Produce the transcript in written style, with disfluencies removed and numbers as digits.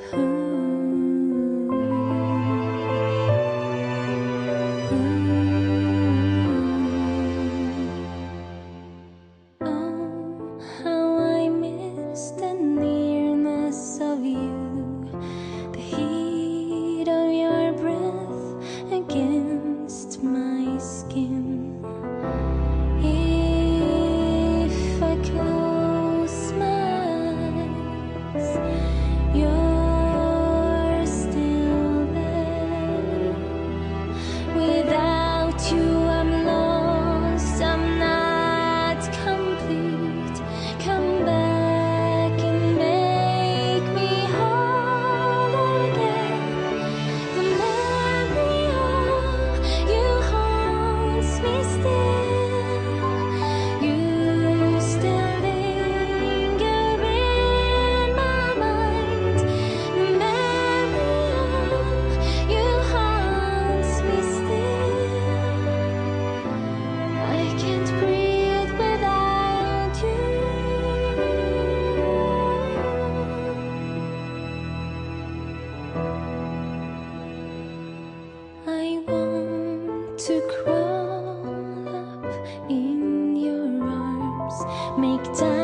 Oh, how I miss the nearness of you, the heat of your breath against my skin. If I close my eyes, you're still there. Without you I'm lost, I'm not complete. Come back and make me whole again. The memory of you haunts me still. You still linger in my mind. The memory of you haunts me still. I can't breathe without you. I want to crawl up in your arms, make time.